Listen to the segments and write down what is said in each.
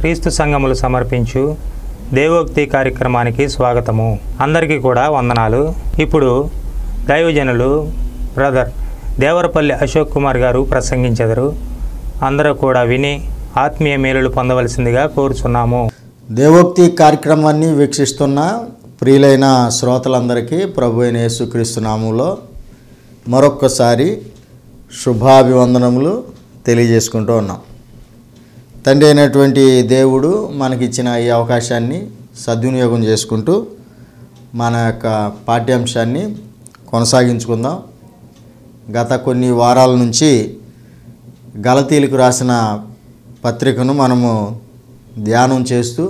క్రీస్తు సంఘములు సమర్పించు దేవోక్తి కార్యక్రమానికి స్వాగతము. అందరికీ కూడా వందనాలు. ఇప్పుడు దైవజనులు బ్రదర్ దేవరపల్లి అశోక్ కుమార్ గారు ప్రసంగించెదరు. అందరూ కూడా విని ఆత్మీయ మేలులు పొందవలసిందిగా కోరుచున్నాము. దేవోక్తి కార్యక్రమాన్ని వీక్షిస్తున్న ప్రియులైన శ్రోతలందరికీ ప్రభు అయిన యేసుక్రీస్తు నామములో మరొక్కసారి శుభాభివందనములు తెలియజేసుకుంటూ ఉన్నాం. తండ్రి అయినటువంటి దేవుడు మనకిచ్చిన ఈ అవకాశాన్ని సద్వినియోగం చేసుకుంటూ మన యొక్క పాఠ్యాంశాన్ని కొనసాగించుకుందాం. గత కొన్ని వారాల నుంచి గలతీలకు రాసిన పత్రికను మనము ధ్యానం చేస్తూ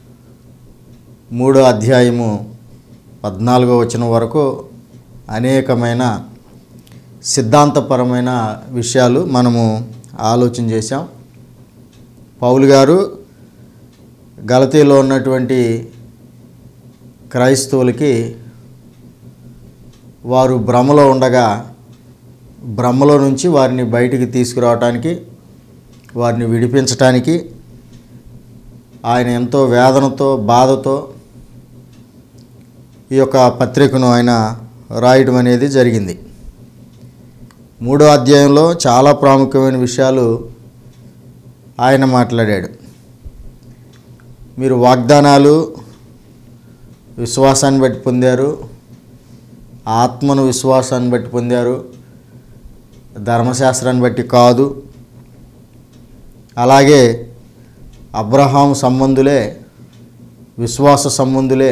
3వ అధ్యాయము 14వ వచనం వరకు అనేకమైన సిద్ధాంతపరమైన విషయాలు మనము ఆలోచన చేశాం. పౌలు గారు గలతీలో ఉన్నటువంటి క్రైస్తవులకి వారు భ్రమలో ఉండగా భ్రమలో నుంచి వారిని బయటికి తీసుకురావటానికి, వారిని విడిపించటానికి ఆయన ఎంతో వేదనతో బాధతో ఈ యొక్క పత్రికను ఆయన రాయడం అనేది జరిగింది. 3వ అధ్యాయంలో చాలా ప్రాముఖ్యమైన విషయాలు ఆయన మాట్లాడాడు. మీరు వాగ్దానాలు విశ్వాసాన్ని బట్టి పొందారు, ఆత్మను విశ్వాసాన్ని బట్టి పొందారు, ధర్మశాస్త్రాన్ని బట్టి కాదు. అలాగే అబ్రహాం సంబంధులే, విశ్వాస సంబంధులే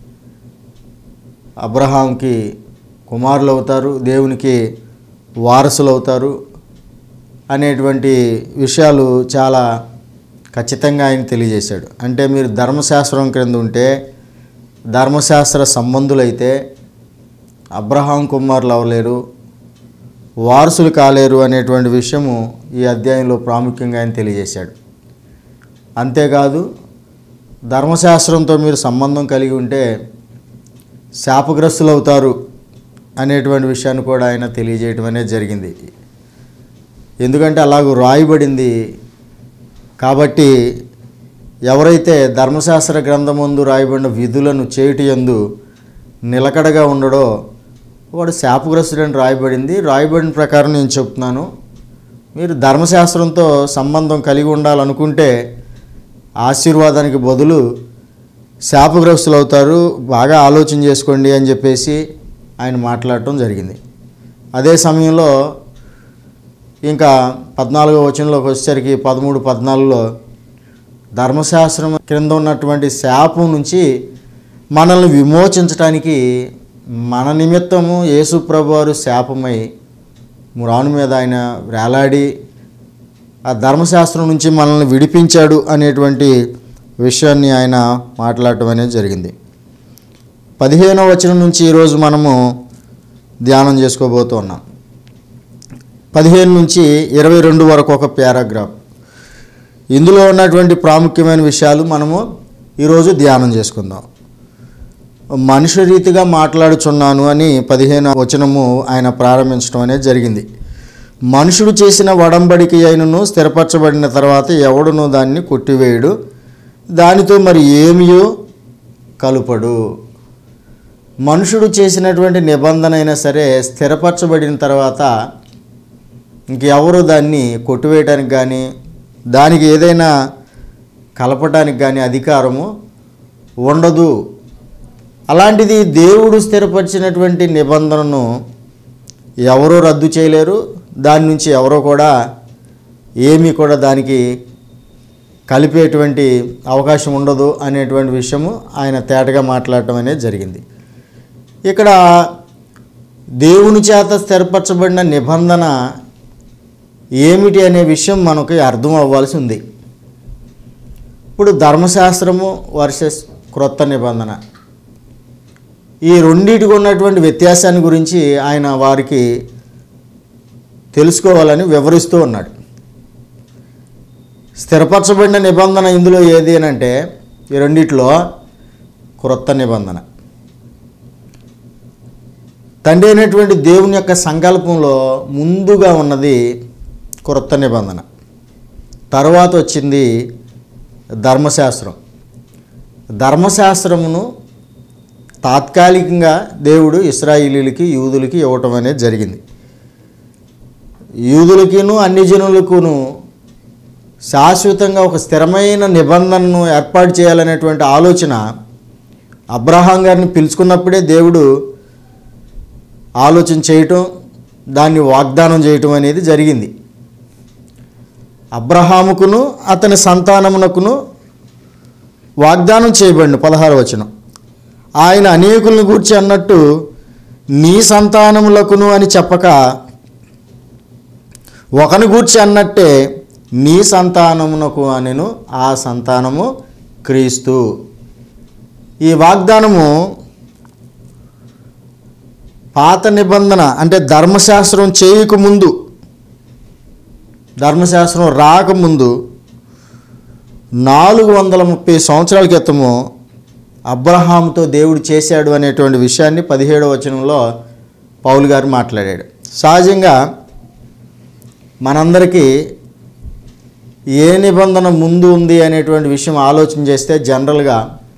అబ్రహాంకి కుమారులు అవుతారు, దేవునికి వారసులు అవుతారు అనేటువంటి విషయాలు చాలా ఖచ్చితంగా ఆయన తెలియజేశాడు. అంటే మీరు ధర్మశాస్త్రం క్రింద ఉంటే, ధర్మశాస్త్ర సంబంధులైతే అబ్రహాం కుమారులు అవ్వలేరు, వారసులు కాలేరు అనేటువంటి విషయము ఈ అధ్యాయంలో ప్రాముఖ్యంగా ఆయన తెలియజేశాడు. అంతేకాదు ధర్మశాస్త్రంతో మీరు సంబంధం కలిగి ఉంటే శాపగ్రస్తులు అవుతారు అనేటువంటి విషయాన్ని కూడా ఆయన తెలియజేయటం అనేది జరిగింది. ఎందుకంటే అలాగూ రాయబడింది కాబట్టి ఎవరైతే ధర్మశాస్త్ర గ్రంథమందు రాయబడిన విధులను చేయుటయందు నిలకడగా ఉండడో వాడు శాపగ్రస్తుడని రాయబడింది. రాయబడిన ప్రకారం నేను చెప్తున్నాను. మీరు ధర్మశాస్త్రంతో సంబంధం కలిగి ఉండాలనుకుంటే ఆశీర్వాదానికి బదులు శాపగ్రస్తులు అవుతారు, బాగా ఆలోచన చేసుకోండి అని చెప్పేసి ఆయన మాట్లాడటం జరిగింది. అదే సమయంలో ఇంకా 14వ వచనంలోకి వచ్చేసరికి 13, 14లో ధర్మశాస్త్రం క్రింద ఉన్నటువంటి శాపం నుంచి మనల్ని విమోచించడానికి మన నిమిత్తము యేసు ప్రభువారు శాపమై మ్రాను మీద ఆయన వేలాడి ఆ ధర్మశాస్త్రం నుంచి మనల్ని విడిపించాడు అనేటువంటి విషయాన్ని ఆయన మాట్లాడటం అనేది జరిగింది. 15వ వచనం నుంచి ఈరోజు మనము ధ్యానం చేసుకోబోతున్నాం. 15 నుంచి 22 వరకు ఒక పారాగ్రాఫ్. ఇందులో ఉన్నటువంటి ప్రాముఖ్యమైన విషయాలు మనము ఈరోజు ధ్యానం చేసుకుందాం. మనుష్య రీతిగా మాట్లాడుచున్నాను అని 15వ వచనము ఆయన ప్రారంభించడం అనేది జరిగింది. మనుషుడు చేసిన వడంబడిక అయినను స్థిరపరచబడిన తర్వాత ఎవడును దాన్ని కొట్టివేయుడు, దానితో మరి ఏమియో కలుపడు. మనుషుడు చేసినటువంటి నిబంధన అయినా సరే స్థిరపరచబడిన తర్వాత ఇంకెవరు దాన్ని కొట్టివేయడానికి కానీ దానికి ఏదైనా కలపటానికి కానీ అధికారము ఉండదు. అలాంటిది దేవుడు స్థిరపరిచినటువంటి నిబంధనను ఎవరూ రద్దు చేయలేరు, దాని నుంచి ఎవరో కూడా ఏమీ కూడా దానికి కలిపేటువంటి అవకాశం ఉండదు అనేటువంటి విషయము ఆయన తేటగా మాట్లాడటం అనేది జరిగింది. ఇక్కడ దేవుని చేత స్థిరపరచబడిన నిబంధన ఏమిటి అనే విషయం మనకి అర్థం అవ్వాల్సి ఉంది. ఇప్పుడు ధర్మశాస్త్రము వర్సెస్ క్రొత్త నిబంధన, ఈ రెండింటికి ఉన్నటువంటి వ్యత్యాసాన్ని గురించి ఆయన వారికి తెలుసుకోవాలని వివరిస్తూ ఉన్నాడు. స్థిరపరచబడిన నిబంధన ఇందులో ఏది అని అంటే ఈ రెండిట్లో క్రొత్త నిబంధన. తండ్రి అయినటువంటి దేవుని యొక్క సంకల్పంలో ముందుగా ఉన్నది క్రొత్త నిబంధన, తర్వాత వచ్చింది ధర్మశాస్త్రం. ధర్మశాస్త్రమును తాత్కాలికంగా దేవుడు ఇశ్రాయేలీయులకి, యూదులకి ఇవ్వటం అనేది జరిగింది. యూదులకిను అన్ని జనులకును శాశ్వతంగా ఒక స్థిరమైన నిబంధనను ఏర్పాటు చేయాలనేటువంటి ఆలోచన అబ్రహాం గారిని పిలుచుకున్నప్పుడే దేవుడు ఆలోచన చేయటం, దాన్ని వాగ్దానం చేయటం అనేది జరిగింది. అబ్రహాముకును అతని సంతానమునకును వాగ్దానం చేయబడిన 16వ వచనం. ఆయన అనేకులను గూర్చి అన్నట్టు నీ సంతానములకును అని చెప్పక ఒకని గూర్చి అన్నట్టే నీ సంతానమునకు అనెను, ఆ సంతానము క్రీస్తు. ఈ వాగ్దానము పాత నిబంధన అంటే ధర్మశాస్త్రం చేయకముందు, ధర్మశాస్త్రం రాకముందు 430 సంవత్సరాల క్రితము అబ్రహాముతో దేవుడు చేశాడు అనేటువంటి విషయాన్ని 17వ వచనంలో పౌలు గారు మాట్లాడాడు. సహజంగా మనందరికీ ఏ నిబంధన ముందు ఉంది అనేటువంటి విషయం ఆలోచన చేస్తే జనరల్గా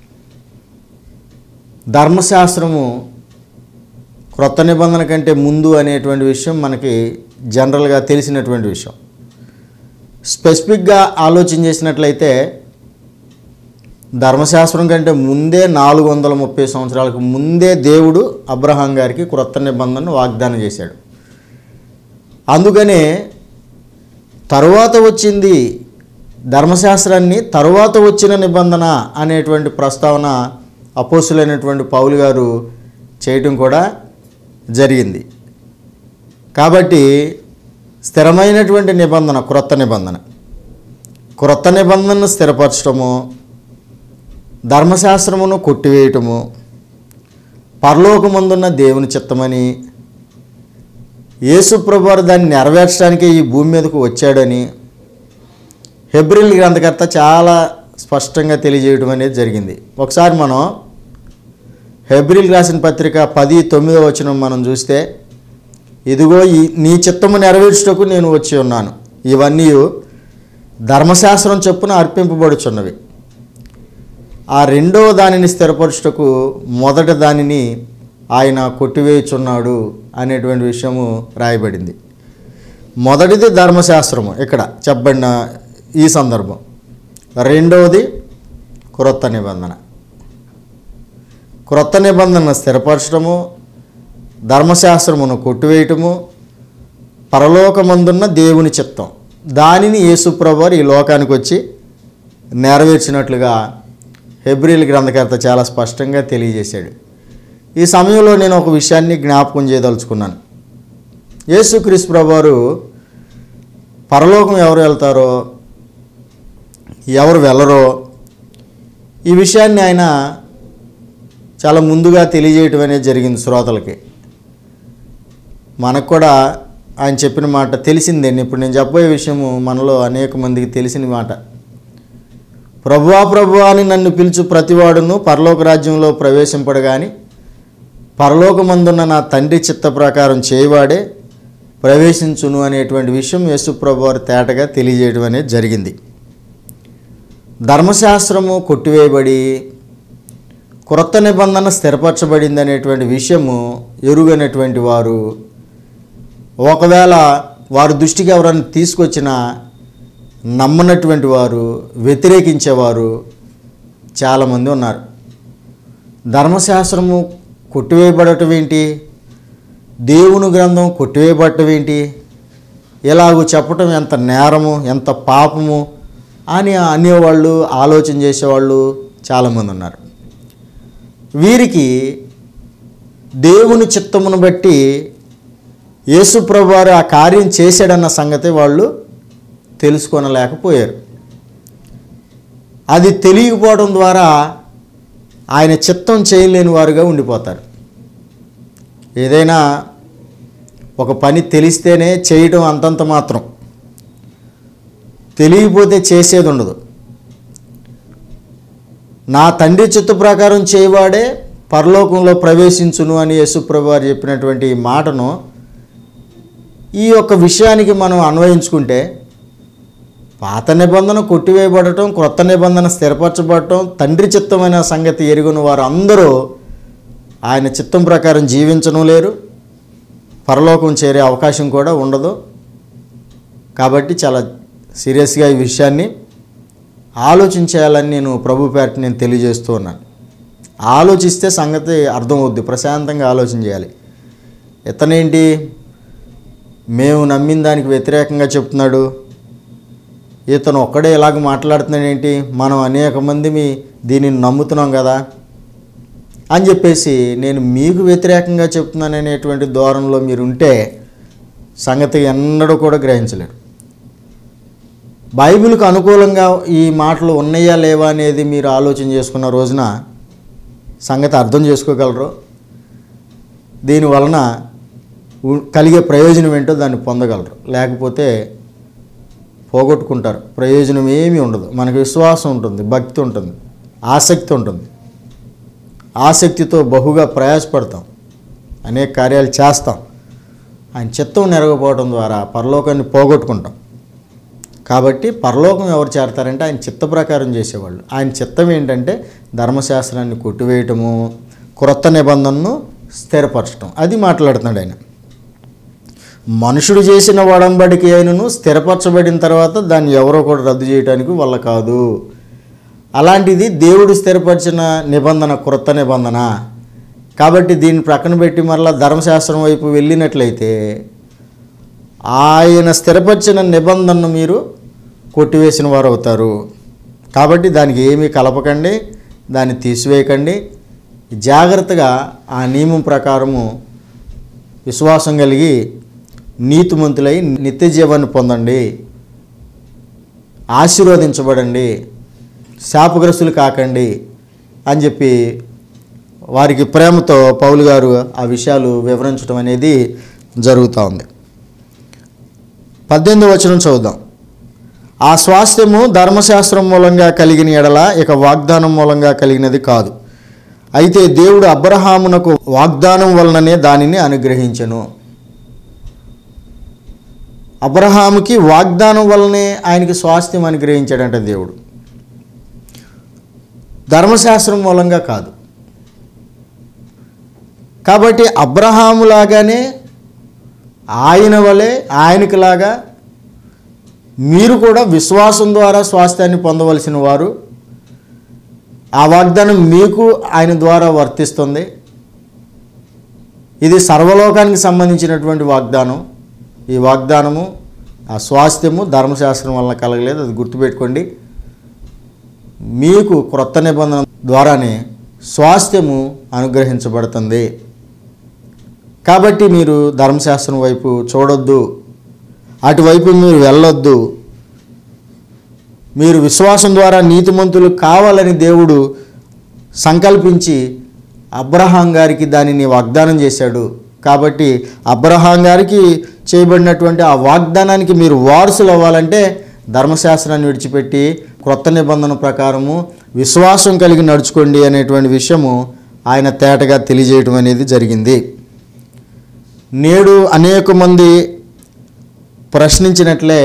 ధర్మశాస్త్రము క్రొత్త నిబంధన కంటే ముందు అనేటువంటి విషయం మనకి జనరల్గా తెలిసినటువంటి విషయం. స్పెసిఫిక్గా ఆలోచన చేసినట్లయితే ధర్మశాస్త్రం కంటే ముందే 430 సంవత్సరాలకు ముందే దేవుడు అబ్రహాం గారికి క్రొత్త నిబంధనను వాగ్దానం చేశాడు. అందుకనే తరువాత వచ్చింది ధర్మశాస్త్రాన్ని, తరువాత వచ్చిన నిబంధన అనేటువంటి ప్రస్తావన అపోస్తులైనటువంటి పౌలు గారు చేయటం కూడా జరిగింది. కాబట్టి స్థిరమైనటువంటి నిబంధన క్రొత్త నిబంధన, క్రొత్త నిబంధనను స్థిరపరచటము, ధర్మశాస్త్రమును కొట్టివేయటము, పరలోకమందున్న దేవుని చిత్తమని, యేసు ప్రభువారు దాన్ని నెరవేర్చడానికి ఈ భూమి మీదకు వచ్చాడని హెబ్రీయుల గ్రంథకర్త చాలా స్పష్టంగా తెలియజేయడం అనేది జరిగింది. ఒకసారి మనం హెబ్రీయులకు రాసిన పత్రిక 10:9వ వచనం మనం చూస్తే, ఇదిగో నీ చిత్తము నెరవేర్చుటకు నేను వచ్చి ఉన్నాను, ఇవన్నీ ధర్మశాస్త్రం చొప్పున అర్పింపబడుచున్నవి, ఆ రెండవ దానిని స్థిరపరచుటకు మొదటి దానిని ఆయన కొట్టివేయుచున్నాడు అనేటువంటి విషయము రాయబడింది. మొదటిది ధర్మశాస్త్రము ఇక్కడ చెప్పబడిన ఈ సందర్భం, రెండవది క్రొత్త నిబంధన. క్రొత్త నిబంధన స్థిరపరచడము, ధర్మశాస్త్రమును కొట్టివేయటము, పరలోకమందున్న దేవుని చిత్తం, దానిని యేసు ప్రభువారు ఈ లోకానికి వచ్చి నెరవేర్చినట్లుగా హెబ్రీయుల గ్రంథకర్త చాలా స్పష్టంగా తెలియజేశాడు. ఈ సమయంలో నేను ఒక విషయాన్ని జ్ఞాపకం చేయదలుచుకున్నాను. యేసుక్రీస్తు ప్రభువారు పరలోకం ఎవరు వెళ్తారో ఎవరు వెళ్ళరో ఈ విషయాన్ని ఆయన చాలా ముందుగా తెలియజేయటం అనేది జరిగింది శ్రోతలకి. మనకు కూడా ఆయన చెప్పిన మాట తెలిసిందే. ఇప్పుడు నేను చెప్పబోయే విషయము మనలో అనేక మందికి తెలిసిన మాట. ప్రభువా ప్రభువా అని నన్ను పిలుచు ప్రతివాడును పరలోక రాజ్యంలో ప్రవేశింపడు గాని పరలోకమందున్న నా తండ్రి చిత్త ప్రకారం చేయవాడే ప్రవేశించును అనేటువంటి విషయం యేసు ప్రభువారు తేటగా తెలియజేయడం అనేది జరిగింది. ధర్మశాస్త్రము కొట్టివేయబడి క్రొత్త నిబంధన స్థిరపరచబడింది అనేటువంటి విషయము ఎరుగనటువంటి వారు, ఒకవేళ వారి దృష్టికి ఎవరైనా తీసుకొచ్చినా నమ్మనటువంటి వారు, వ్యతిరేకించేవారు చాలామంది ఉన్నారు. ధర్మశాస్త్రము కొట్టివేయబడటం ఏంటి, దేవుని గ్రంథం కొట్టివేయబడటం ఏంటి, ఇలాగూ చెప్పటం ఎంత నేరము, ఎంత పాపము అని అనేవాళ్ళు, ఆలోచన చేసేవాళ్ళు చాలామంది ఉన్నారు. వీరికి దేవుని చిత్తమును బట్టి యేసు ప్రభువారు ఆ కార్యం చేశాడన్న సంగతి వాళ్ళు తెలుసుకోనలేకపోయారు. అది తెలియకపోవడం ద్వారా ఆయన చిత్తం చేయలేని వారుగా ఉండిపోతారు. ఏదైనా ఒక పని తెలిస్తేనే చేయడం అంతంత మాత్రం, తెలియకపోతే చేసేది ఉండదు. నా తండ్రి చిత్త ప్రకారం చేయవాడే పరలోకంలో ప్రవేశించును అని యేసు ప్రభువారు చెప్పినటువంటి ఈ మాటను ఈ యొక్క విషయానికి మనం అన్వయించుకుంటే పాత నిబంధన కొట్టివేయబడటం, క్రొత్త నిబంధన స్థిరపరచబడటం, తండ్రి చిత్తమైన సంగతి ఎరుగుని వారు అందరూ ఆయన చిత్తం ప్రకారం జీవించను లేరు, పరలోకం చేరే అవకాశం కూడా ఉండదు. కాబట్టి చాలా సీరియస్గా ఈ విషయాన్ని ఆలోచించేయాలని నేను ప్రభు పేరట నేను తెలియజేస్తూ ఉన్నాను. ఆలోచిస్తే సంగతి అర్థమవుద్ది. ప్రశాంతంగా ఆలోచన చేయాలి. ఇతనేంటి మేము నమ్మిన దానికి వ్యతిరేకంగా చెప్తున్నాడు, ఇతను ఒక్కడే ఇలాగ మాట్లాడుతున్నాడు ఏంటి, మనం అనేక మంది దీనిని నమ్ముతున్నాం కదా అని చెప్పేసి నేను మీకు వ్యతిరేకంగా చెప్తున్నాను అనేటువంటి ధోరణిలో మీరు ఉంటే సంగతి ఎన్నడూ కూడా గ్రహించలేరు. బైబిల్కు అనుకూలంగా ఈ మాటలు ఉన్నాయా లేవా అనేది మీరు ఆలోచన చేసుకున్న రోజున సంగతి అర్థం చేసుకోగలరు. దీనివలన కలిగే ప్రయోజనం ఏంటో దాన్ని పొందగలరు. లేకపోతే పోగొట్టుకుంటారు. ప్రయోజనం ఏమీ ఉండదు. మనకు విశ్వాసం ఉంటుంది, భక్తి ఉంటుంది, ఆసక్తి ఉంటుంది. ఆసక్తితో బహుగా ప్రయాసపడతాం, అనేక కార్యాలు చేస్తాం. ఆయన చిత్తం నెరవేరకపోవడం ద్వారా పరలోకాన్ని పోగొట్టుకుంటాం. కాబట్టి పరలోకం ఎవరు చేరతారంటే ఆయన చిత్త ప్రకారం చేసేవాళ్ళు. ఆయన చిత్తం ఏంటంటే ధర్మశాస్త్రాన్ని కొట్టివేయటము, క్రొత్త నిబంధనను స్థిరపరచడం. అది మాట్లాడుతున్నాడు ఆయన. మనుషుడు చేసిన ఒడంబడిక అయినను స్థిరపరచబడిన తర్వాత దాన్ని ఎవరో కూడా రద్దు చేయడానికి వల్ల కాదు. అలాంటిది దేవుడు స్థిరపరిచిన నిబంధన క్రొత్త నిబంధన. కాబట్టి దీన్ని ప్రక్కన పెట్టి మరలా ధర్మశాస్త్రం వైపు వెళ్ళినట్లయితే ఆయన స్థిరపరిచిన నిబంధనను మీరు కొట్టివేసిన వారు అవుతారు. కాబట్టి దానికి ఏమీ కలపకండి, దాన్ని తీసివేయకండి. జాగ్రత్తగా ఆ నియమం ప్రకారము విశ్వాసం కలిగి నీతిమంతులై నిత్య జీవాన్ని పొందండి, ఆశీర్వదించబడండి, శాపగ్రస్తులు కాకండి అని చెప్పి వారికి ప్రేమతో పౌలు గారు ఆ విషయాలు వివరించడం అనేది జరుగుతూ ఉంది. 18వ వచనం చదువుదాం. ఆ స్వాస్థ్యము ధర్మశాస్త్రం మూలంగా కలిగిన ఎడల ఇక వాగ్దానం మూలంగా కలిగినది కాదు. అయితే దేవుడు అబ్రహామునకు వాగ్దానం వలననే దానిని అనుగ్రహించెను. అబ్రహాముకి వాగ్దానం వలనే ఆయనకి స్వాస్థ్యం అనుగ్రహించాడంట దేవుడు, ధర్మశాస్త్రం మూలంగా కాదు. కాబట్టి అబ్రహాము లాగానే ఆయన వలె ఆయనకులాగా మీరు కూడా విశ్వాసం ద్వారా స్వాస్థ్యాన్ని పొందవలసిన వారు. ఆ వాగ్దానం మీకు ఆయన ద్వారా వర్తిస్తుంది. ఇది సర్వలోకానికి సంబంధించినటువంటి వాగ్దానం. ఈ వాగ్దానము, ఆ స్వాస్థ్యము ధర్మశాస్త్రం వల్ల కలగలేదు, అది గుర్తుపెట్టుకోండి. మీకు క్రొత్త నిబంధన ద్వారానే స్వాస్థ్యము అనుగ్రహించబడుతుంది. కాబట్టి మీరు ధర్మశాస్త్రం వైపు చూడొద్దు, అటువైపు మీరు వెళ్ళొద్దు. మీరు విశ్వాసం ద్వారా నీతిమంతులు కావాలని దేవుడు సంకల్పించి అబ్రహాం గారికి దానిని వాగ్దానం చేశాడు. కాబట్టి అబ్రహాం గారికి చేయబడినటువంటి ఆ వాగ్దానానికి మీరు వారసులు అవ్వాలంటే ధర్మశాస్త్రాన్ని విడిచిపెట్టి క్రొత్త నిబంధన ప్రకారము విశ్వాసం కలిగి నడుచుకోండి అనేటువంటి విషయము ఆయన తేటగా తెలియజేయడం అనేది జరిగింది. నేడు అనేక మంది ప్రశ్నించినట్లే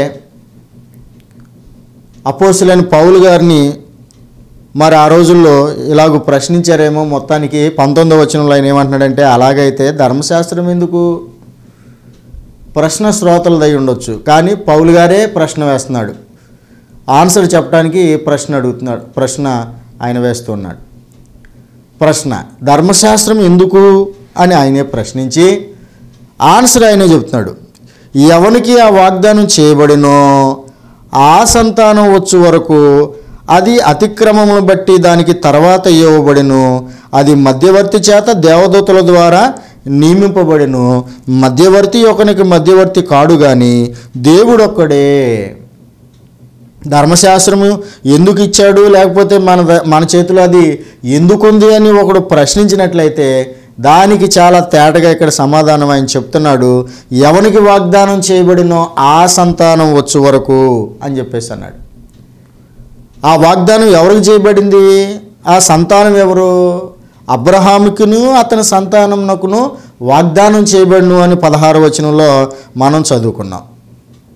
అపోస్తలుడైన పౌలు గారిని మరి ఆ రోజుల్లో ఇలాగూ ప్రశ్నించారేమో. మొత్తానికి 19వ వచనంలో ఆయన ఏమంటున్నాడంటే, అలాగైతే ధర్మశాస్త్రం ఎందుకు? ప్రశ్న శ్రోతలదై ఉండొచ్చు, కానీ పౌలు గారే ప్రశ్న వేస్తున్నాడు. ఆన్సర్ చెప్పడానికి ప్రశ్న ఆయన వేస్తున్నాడు. ప్రశ్న ధర్మశాస్త్రం ఎందుకు అని ఆయనే ప్రశ్నించి ఆన్సర్ ఆయనే చెప్తున్నాడు. ఎవనికి ఆ వాగ్దానం చేయబడినో ఆ సంతానం వచ్చు వరకు అది అతిక్రమమును బట్టి దానికి తర్వాత ఇవ్వబడిను. అది మధ్యవర్తి చేత దేవదూతల ద్వారా నియమింపబడిను. మధ్యవర్తి ఒకనికి మధ్యవర్తి కాడు కానీ దేవుడొక్కడే. ధర్మశాస్త్రము ఎందుకు ఇచ్చాడు, లేకపోతే మన చేతిలో అది ఎందుకుంది అని ఒకడు ప్రశ్నించినట్లయితే దానికి చాలా తేటగా ఇక్కడ సమాధానం ఆయన చెప్తున్నాడు. ఎవనికి వాగ్దానం చేయబడినో ఆ సంతానం వచ్చు వరకు అని చెప్పేసి అన్నాడు. ఆ వాగ్దానం ఎవరికి చేయబడింది? ఆ సంతానం ఎవరు? అబ్రహాముకును అతని సంతానమునకును వాగ్దానం చేయబడిను అని 16వ వచనంలో మనం చదువుకున్నాం.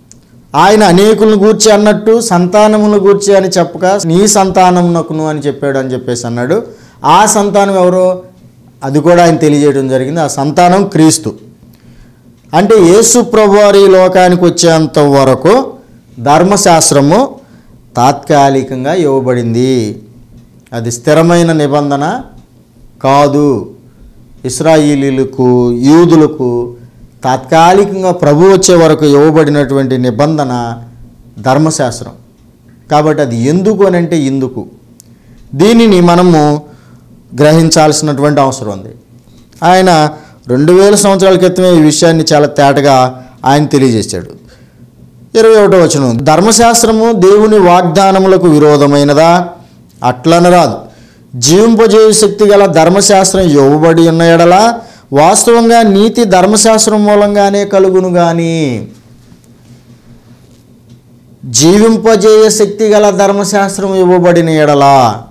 ఆయన అనేకులను గూర్చి అన్నట్టు సంతానమును గూర్చి అని చెప్పక నీ సంతానమునకును అని చెప్పాడు అని చెప్పేసి అన్నాడు. ఆ సంతానం ఎవరో అది కూడా ఆయన తెలియజేయడం జరిగింది. ఆ సంతానం క్రీస్తు. అంటే యేసు ప్రభువారి లోకానికి వచ్చేంత వరకు ధర్మశాస్త్రము తాత్కాలికంగా ఇవ్వబడింది. అది స్థిరమైన నిబంధన కాదు. ఇశ్రాయేలీయులకు, యూదులకు తాత్కాలికంగా ప్రభు వచ్చే వరకు ఇవ్వబడినటువంటి నిబంధన ధర్మశాస్త్రం. కాబట్టి అది ఎందుకు అని అంటే ఇందుకు. దీనిని మనము గ్రహించాల్సినటువంటి అవసరం ఉంది. ఆయన 2000 సంవత్సరాల క్రితమే ఈ విషయాన్ని చాలా తేటగా ఆయన తెలియజేశాడు. 21వ వచనం, ధర్మశాస్త్రము దేవుని వాగ్దానములకు విరోధమైనదా? అట్లనరాదు. జీవింపజేయు శక్తి గల ధర్మశాస్త్రం ఇవ్వబడి ఉన్న ఎడల వాస్తవంగా నీతి ధర్మశాస్త్రం మూలంగానే కలుగును గాని. జీవింపజేయ శక్తి గల ధర్మశాస్త్రం ఇవ్వబడిన ఎడల,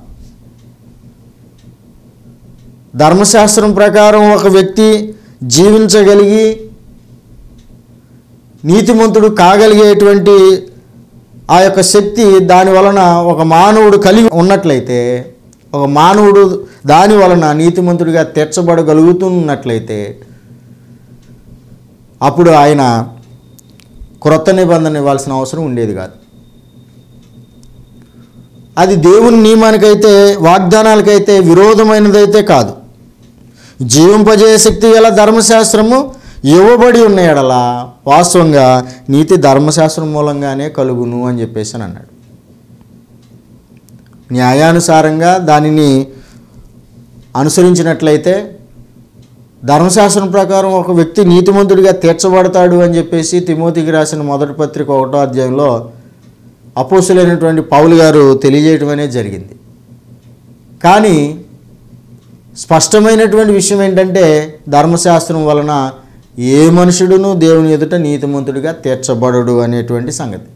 ధర్మశాస్త్రం ప్రకారం ఒక వ్యక్తి జీవించగలిగి నీతిమంతుడు కాగలిగేటువంటి ఆ యొక్క శక్తి దాని వలన ఒక మానవుడు కలిగి ఉన్నట్లయితే, ఒక మానవుడు దాని వలన నీతిమంతుడిగా తీర్చబడగలుగుతున్నట్లయితే అప్పుడు ఆయన క్రొత్త నిబంధన ఇవ్వాల్సిన అవసరం ఉండేది కాదు. అది దేవుని నియమానికైతే, వాగ్దానాలకైతే విరోధమైనదైతే కాదు. జీవింపజేయ శక్తి గల ధర్మశాస్త్రము ఇవ్వబడి ఉన్న ఎడల వాస్తవంగా నీతి ధర్మశాస్త్రం మూలంగానే కలుగును అని చెప్పేసి అని అన్నాడు. న్యాయానుసారంగా దానిని అనుసరించినట్లయితే ధర్మశాస్త్రం ప్రకారం ఒక వ్యక్తి నీతిమంతుడిగా తీర్చబడతాడు అని చెప్పేసి తిమోతికి రాసిన మొదటి పత్రిక 1వ అధ్యాయంలో అపోస్తులైనటువంటి పౌలు గారు తెలియజేయటం అనేది జరిగింది. కానీ స్పష్టమైనటువంటి విషయం ఏంటంటే ధర్మశాస్త్రం వలన ఏ మనుషుడును దేవుని ఎదుట నీతిమంతుడిగా తీర్చబడడు అనేటువంటి సంగతి.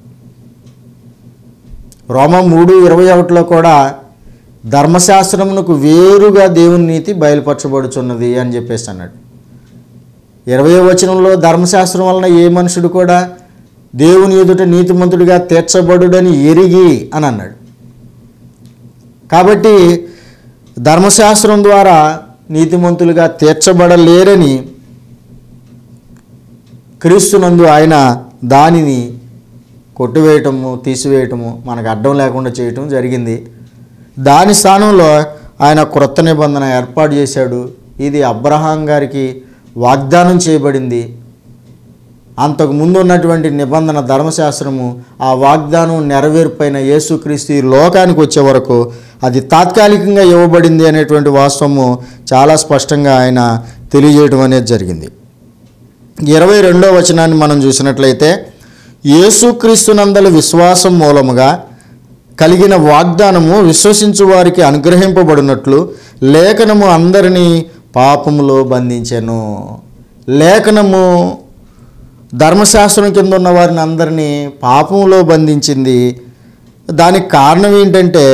రోమా 3:21లో కూడా ధర్మశాస్త్రమునకు వేరుగా దేవుని నీతి బయలుపరచబడుచున్నది అని చెప్పేసి అన్నాడు. 20వ వచనంలో ధర్మశాస్త్రం వలన ఏ మనుషుడు కూడా దేవుని ఎదుట నీతిమంతుడిగా తీర్చబడుడని ఎరిగి అని అన్నాడు. కాబట్టి ధర్మశాస్త్రం ద్వారా నీతిమంతులుగా తీర్చబడలేరని క్రీస్తునందు ఆయన దానిని కొట్టివేయటము, తీసివేయటము, మనకు అడ్డం లేకుండా చేయటం జరిగింది. దాని స్థానంలో ఆయన క్రొత్త నిబంధన ఏర్పాటు చేశాడు. ఇది అబ్రహాం గారికి వాగ్దానం చేయబడింది. అంతకు ముందు ఉన్నటువంటి నిబంధన ధర్మశాస్త్రము ఆ వాగ్దానం నెరవేర్పైన యేసుక్రీస్తు ఈ లోకానికి వచ్చే వరకు అది తాత్కాలికంగా ఇవ్వబడింది అనేటువంటి వాస్తవము చాలా స్పష్టంగా ఆయన తెలియజేయడం అనేది జరిగింది. 22వ వచనాన్ని మనం చూసినట్లయితే, యేసుక్రీస్తునందలి విశ్వాసం మూలముగా కలిగిన వాగ్దానము విశ్వసించు వారికి అనుగ్రహింపబడినట్లు లేఖనము అందరినీ పాపములో బంధించెను. లేఖనము ధర్మశాస్త్రం కింద ఉన్న వారిని అందరినీ పాపంలో బంధించింది. దానికి కారణం ఏంటంటే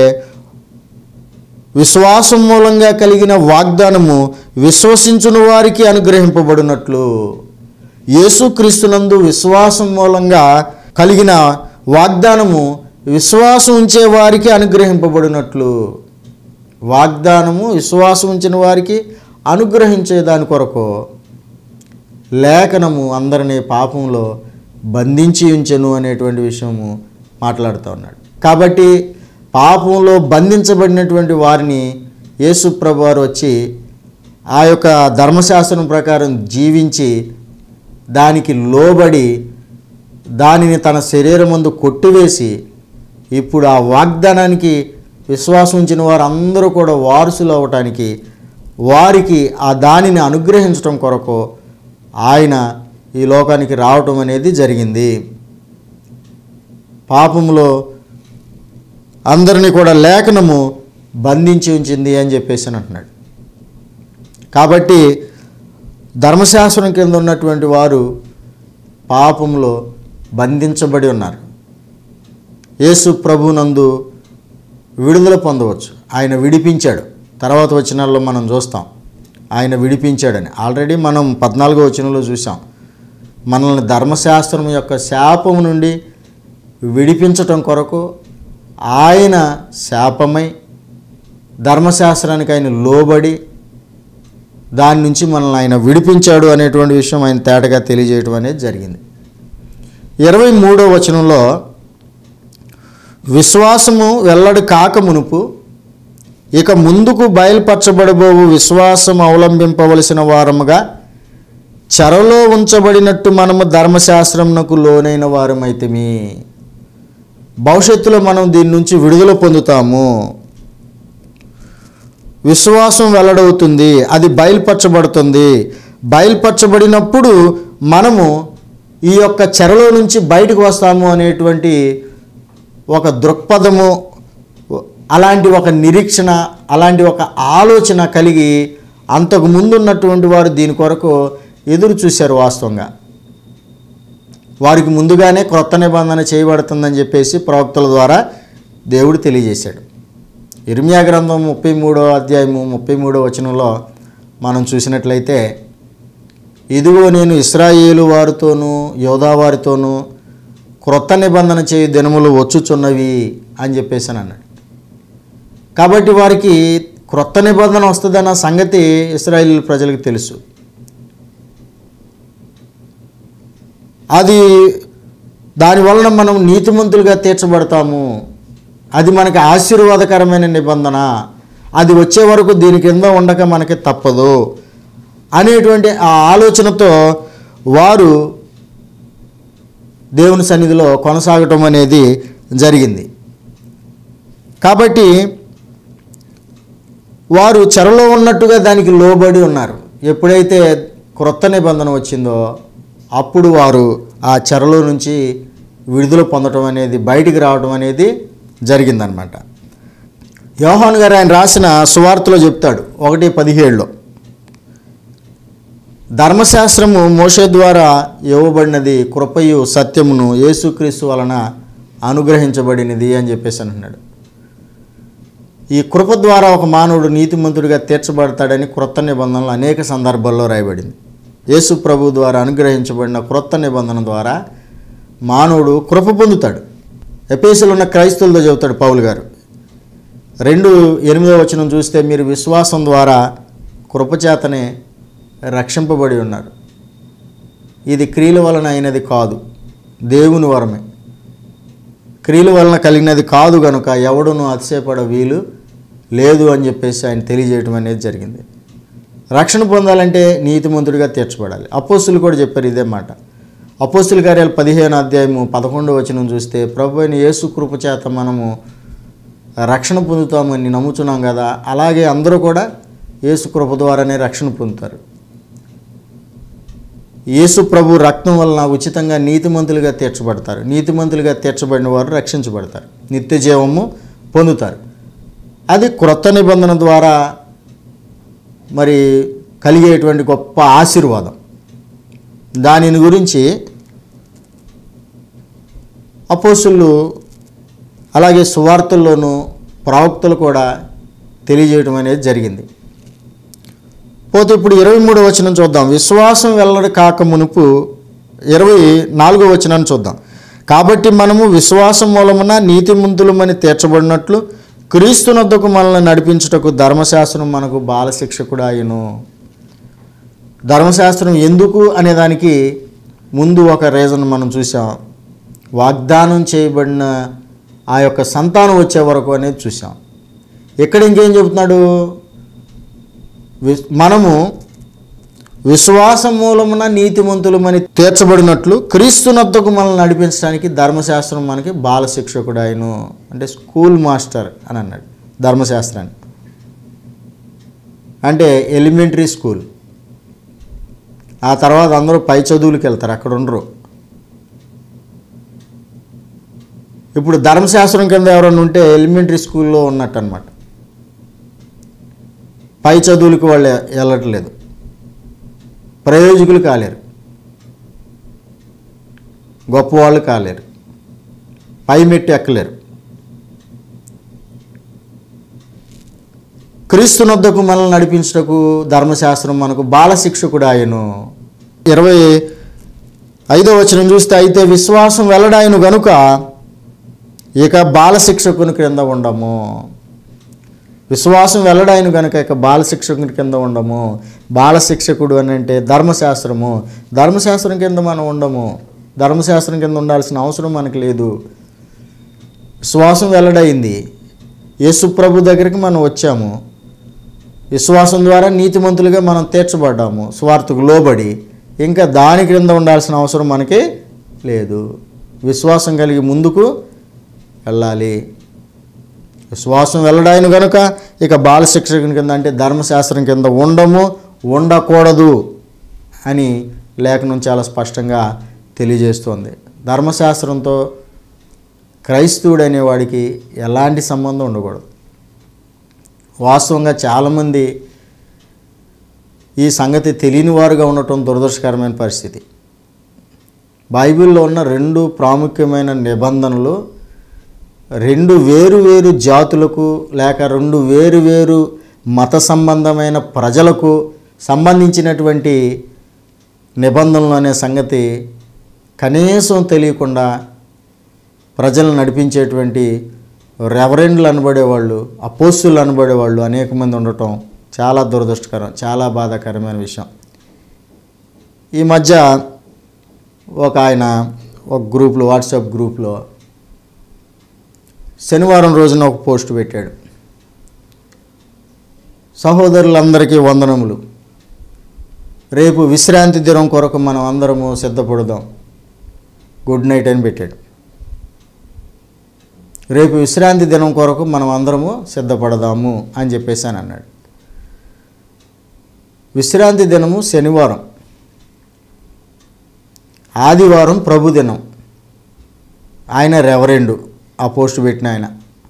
విశ్వాసం మూలంగా కలిగిన వాగ్దానము విశ్వసించుని వారికి అనుగ్రహింపబడినట్లు. యేసుక్రీస్తునందు విశ్వాసం మూలంగా కలిగిన వాగ్దానము విశ్వాసం ఉంచే వారికి అనుగ్రహింపబడినట్లు. వాగ్దానము విశ్వాసం ఉంచిన వారికి అనుగ్రహించే దాని కొరకు లేఖనము అందరినీ పాపంలో బంధించి ఉంచెను అనేటువంటి విషయము మాట్లాడుతూ ఉన్నాడు. కాబట్టి పాపంలో బంధించబడినటువంటి వారిని యేసు ప్రభువు వారు వచ్చి ఆ యొక్క ధర్మశాస్త్రం ప్రకారం జీవించి దానికి లోబడి దానిని తన శరీరం ముందు కొట్టివేసి ఇప్పుడు ఆ వాగ్దానానికి విశ్వాసం ఉంచిన వారందరూ కూడా వారసులు అవ్వటానికి వారికి ఆ దానిని అనుగ్రహించడం కొరకు ఆయన ఈ లోకానికి రావటం అనేది జరిగింది. పాపంలో అందరినీ కూడా లేఖనము బంధించి ఉంచింది అని చెప్పేసి అంటున్నాడు. కాబట్టి ధర్మశాస్త్రం కింద ఉన్నటువంటి వారు పాపంలో బంధించబడి ఉన్నారు. యేసు ప్రభునందు విడుదల పొందవచ్చు. ఆయన విడిపించాడు. తర్వాత వచనాల్లో మనం చూస్తాం ఆయన విడిపించాడని. ఆల్రెడీ మనం 14వ వచనంలో చూసాం. మనల్ని ధర్మశాస్త్రం యొక్క శాపము నుండి విడిపించటం కొరకు ఆయన శాపమై ధర్మశాస్త్రానికి ఆయన లోబడి దాని నుంచి మనల్ని ఆయన విడిపించాడు అనేటువంటి విషయం ఆయన తేటగా తెలియజేయడం అనేది జరిగింది. 23వ వచనంలో విశ్వాసము వెల్లడి కాక మునుపు ఇక ముందుకు బయలుపరచబడబోవు విశ్వాసం అవలంబింపవలసిన వారముగా చెరలో ఉంచబడినట్టు మనము ధర్మశాస్త్రమునకు లోనైన వారమైతిమి. భవిష్యత్తులో మనం దీని నుంచి విడుదల పొందుతాము. విశ్వాసం వెల్లడవుతుంది, అది బయలుపరచబడుతుంది. బయలుపరచబడినప్పుడు మనము ఈ యొక్క చెరలో నుంచి బయటకు వస్తాము అనేటువంటి ఒక దృక్పథము, అలాంటి ఒక నిరీక్షణ, అలాంటి ఒక ఆలోచన కలిగి అంతకు ముందు ఉన్నటువంటి వారు దీని కొరకు ఎదురు చూశారు. వాస్తవంగా వారికి ముందుగానే క్రొత్త నిబంధన చేయబడుతుందని చెప్పేసి ప్రవక్తల ద్వారా దేవుడు తెలియజేశాడు. ఇర్మియా గ్రంథం 33వ అధ్యాయము 33వ వచనంలో మనం చూసినట్లయితే, ఇదిగో నేను ఇశ్రాయేలు వారితోనూ యోధా వారితోనూ క్రొత్త నిబంధన చేయు దినములు వచ్చుచున్నవి అని చెప్పేసి అన్నాడు. కాబట్టి వారికి క్రొత్త నిబంధన వస్తుందన్న సంగతి ఇశ్రాయేలు ప్రజలకు తెలుసు. అది దానివలన మనం నీతిమంతులుగా తీర్చబడతాము, అది మనకి ఆశీర్వాదకరమైన నిబంధన, అది వచ్చే వరకు దీని కింద ఉండక మనకి తప్పదు అనేటువంటి ఆ ఆలోచనతో వారు దేవుని సన్నిధిలో కొనసాగటం అనేది జరిగింది. కాబట్టి వారు చెరలో ఉన్నట్టుగా దానికి లోబడి ఉన్నారు. ఎప్పుడైతే క్రొత్త నిబంధన వచ్చిందో అప్పుడు వారు ఆ చెరలో నుంచి విడుదల పొందడం అనేది, బయటికి రావడం అనేది జరిగిందనమాట. యోహాను గారు ఆయన రాసిన సువార్తలో చెప్తాడు 1:17లో, ధర్మశాస్త్రము మోషే ద్వారా ఇవ్వబడినది, కృపయు సత్యమును యేసుక్రీస్తు వలన అనుగ్రహించబడినది అని చెప్పేసి అంటున్నాడు. ఈ కృప ద్వారా ఒక మానవుడు నీతిమంతుడిగా తీర్చబడతాడని క్రొత్త నిబంధనలు అనేక సందర్భాల్లో రాయబడింది. యేసు ప్రభు ద్వారా అనుగ్రహించబడిన క్రొత్త నిబంధన ద్వారా మానవుడు కృప పొందుతాడు. ఎఫెసీలో ఉన్న క్రైస్తవులతో చెబుతాడు పౌలు గారు 2:8వ వచనం చూస్తే, మీరు విశ్వాసం ద్వారా కృపచేతనే రక్షింపబడి ఉన్నారు, ఇది క్రియల వలన అయినది కాదు, దేవుని వరమే, క్రియల వలన కలిగినది కాదు గనుక ఎవడునూ అతిశయపడ వీలు లేదు అని చెప్పేసి ఆయన తెలియజేయడం అనేది జరిగింది. రక్షణ పొందాలంటే నీతిమంతుడిగా తీర్చబడాలి. అపోస్తులు కూడా చెప్పారు ఇదే మాట. అపోస్తుల కార్యాలు 15వ అధ్యాయము 11వ వచనం చూస్తే, ప్రభు అయిన యేసు కృప చేత మనము రక్షణ పొందుతామని నమ్ముతున్నాం కదా, అలాగే అందరూ కూడా యేసు కృప ద్వారానే రక్షణ పొందుతారు. యేసు ప్రభు రక్తం వలన ఉచితంగా నీతిమంతులుగా తీర్చబడతారు. నీతిమంతులుగా తీర్చబడిన వారు రక్షించబడతారు, నిత్య జీవము పొందుతారు. అది క్రొత్త నిబంధన ద్వారా మరి కలిగేటువంటి గొప్ప ఆశీర్వాదం. దానిని గురించి అపోస్తులు అలాగే సువార్తల్లోనూ ప్రవక్తలు కూడా తెలియజేయడం అనేది జరిగింది. పోతే ఇప్పుడు 23వ వచనం చూద్దాం. విశ్వాసం వెల్లడి కాక మునుపు 24వ వచనాన్ని చూద్దాం. కాబట్టి మనము విశ్వాసం మూలమున నీతిమంతులమని తీర్చబడినట్లు క్రీస్తునొద్దకు మనల్ని నడిపించుటకు ధర్మశాస్త్రం మనకు బాలశిక్షకుడు అయ్యును. ధర్మశాస్త్రం ఎందుకు అనేదానికి ముందు ఒక రీజన్ మనం చూసాం. వాగ్దానం చేయబడిన ఆ యొక్క సంతానం వచ్చే వరకు అనేది చూసాం. ఇక్కడ ఇంకేం చెబుతున్నాడు, మనము విశ్వాసం మూలమున నీతిమంతులమని తీర్చబడినట్లు క్రీస్తునొద్దకు మనల్ని నడిపించడానికి ధర్మశాస్త్రం మనకి బాలశిక్షకుడు ఆయను, అంటే స్కూల్ మాస్టర్ అని అన్నాడు. ధర్మశాస్త్రాన్ని అంటే ఎలిమెంటరీ స్కూల్, ఆ తర్వాత అందరూ పై చదువులకు వెళ్తారు, అక్కడ ఉండరు. ఇప్పుడు ధర్మశాస్త్రం కింద ఎవరైనా ఉంటే ఎలిమెంటరీ స్కూల్లో ఉన్నట్టు అనమాట. పై చదువులకు వాళ్ళు వెళ్ళట్లేదు, ప్రయోజకులు కాలేరు, గొప్పవాళ్ళు కాలేరు, పై మెట్టు ఎక్కలేరు. క్రీస్తునొద్దకు మనల్ని నడిపించుటకు ధర్మశాస్త్రం మనకు బాలశిక్షకుడు ఆయను. 25వ వచనం చూస్తే, అయితే విశ్వాసం వెల్లడాయను గనుక ఇక బాలశిక్షకుని క్రింద ఉండము. విశ్వాసం వెల్లడాయను కనుక ఇక బాలశిక్షకుని కింద ఉండము. బాలశిక్షకుడు అని అంటే ధర్మశాస్త్రము. ధర్మశాస్త్రం కింద మనం ఉండము. ధర్మశాస్త్రం కింద ఉండాల్సిన అవసరం మనకు లేదు. విశ్వాసం వెల్లడైంది. యేసు ప్రభు దగ్గరికి మనం వచ్చాము. విశ్వాసం ద్వారా నీతిమంతులుగా మనం తీర్చబడ్డాము, స్వార్థకు లోబడి. ఇంకా దాని క్రింద ఉండాల్సిన అవసరం మనకి లేదు. విశ్వాసం కలిగి ముందుకు వెళ్ళాలి. విశ్వాసం వెల్లడాయను కనుక ఇక బాలశిక్షకుని కింద అంటే ధర్మశాస్త్రం కింద ఉండము, ఉండకూడదు అని లేఖనం చాలా స్పష్టంగా తెలియజేస్తోంది. ధర్మశాస్త్రంతో క్రైస్తవుడు అనేవాడికి ఎలాంటి సంబంధం ఉండకూడదు. వాస్తవంగా చాలామంది ఈ సంగతి తెలియని వారుగా ఉండటం దురదృష్టకరమైన పరిస్థితి. బైబిల్లో ఉన్న 2 ప్రాముఖ్యమైన నిబంధనలు 2 వేరు జాతులకు లేక 2 వేరు మత సంబంధమైన ప్రజలకు సంబంధించినటువంటి నిబంధనలు అనే సంగతి కనీసం తెలియకుండా ప్రజలను నడిపించేటువంటి రెవరెండ్లు అనబడేవాళ్ళు, అపోస్తులు అనబడేవాళ్ళు అనేక మంది ఉండటం చాలా దురదృష్టకరం, చాలా బాధాకరమైన విషయం. ఈ మధ్య ఒక గ్రూప్లో, వాట్సాప్ గ్రూప్లో శనివారం రోజున ఒక పోస్ట్ పెట్టాడు. సహోదరులందరికీ వందనములు. రేపు విశ్రాంతి దినం కొరకు మనం అందరము సిద్ధపడదాం. గుడ్ నైట్ అని పెట్టాడు. రేపు విశ్రాంతి దినం కొరకు మనం అందరము సిద్ధపడదాము అని చెప్పేసి అని అన్నాడు. విశ్రాంతి దినము శనివారం, ఆదివారం ప్రభుదినం. ఆయన రెవరెండు, ఆ పోస్ట్ పెట్టిన ఆయన.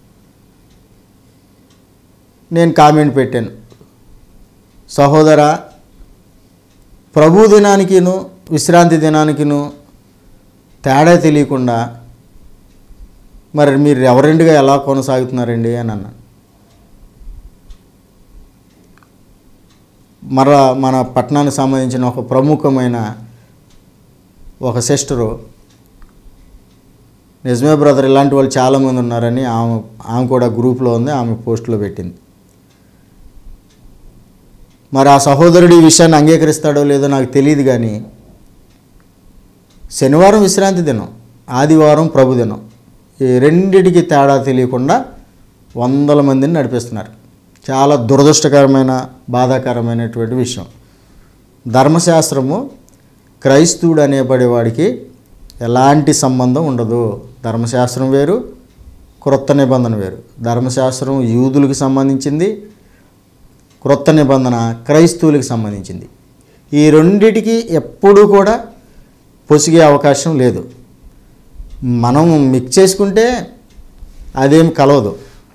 నేను కామెంట్ పెట్టాను, సహోదరా, ప్రభు దినానికిను విశ్రాంతి దినానికిను తేడా తెలియకుండా మరి మీరు రెవరెండ్గా ఎలా కొనసాగుతున్నారండి అని అన్నాను. మన పట్టణానికి సంబంధించిన ఒక ప్రముఖమైన ఒక సిస్టరు, నిజమే బ్రదర్, ఇలాంటి వాళ్ళు చాలామంది ఉన్నారని ఆమె కూడా గ్రూప్లో ఉంది, ఆమె పోస్టులో పెట్టింది. మరి ఆ సహోదరుడు ఈ విషయాన్ని అంగీకరిస్తాడో లేదో నాకు తెలియదు, కానీ శనివారం విశ్రాంతి దినం, ఆదివారం ప్రభుదినం, ఈ రెండిటికి తేడా తెలియకుండా వందల మందిని నడిపిస్తున్నారు. చాలా దురదృష్టకరమైన, బాధాకరమైనటువంటి విషయం. ధర్మశాస్త్రము క్రైస్తవుడు అనేబడేవాడికి ఎలాంటి సంబంధం ఉండదు. ధర్మశాస్త్రం వేరు, క్రొత్త నిబంధన వేరు. ధర్మశాస్త్రం యూదులకు సంబంధించింది, క్రొత్త నిబంధన క్రైస్తవులకు సంబంధించింది. ఈ రెండిటికి ఎప్పుడూ కూడా పొసిగే అవకాశం లేదు. మనం మిక్స్ చేసుకుంటే అదేం కలవదు.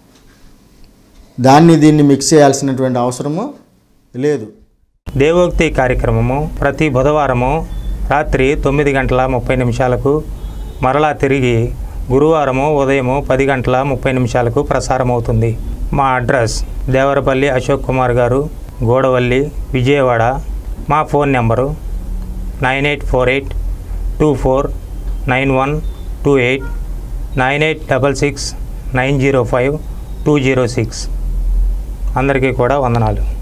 దీన్ని మిక్స్ చేయాల్సినటువంటి అవసరము లేదు. దేవోక్తి కార్యక్రమము ప్రతి బుధవారము రాత్రి 9:30 మరలా తిరిగి గురువారము ఉదయము 10:30 ప్రసారమవుతుంది. మా అడ్రస్ దేవరపల్లి అశోక్ కుమార్ గారు, గోడవల్లి, విజయవాడ. మా ఫోన్ నెంబరు 9848249128 9866905206. అందరికీ కూడా వందనాలు.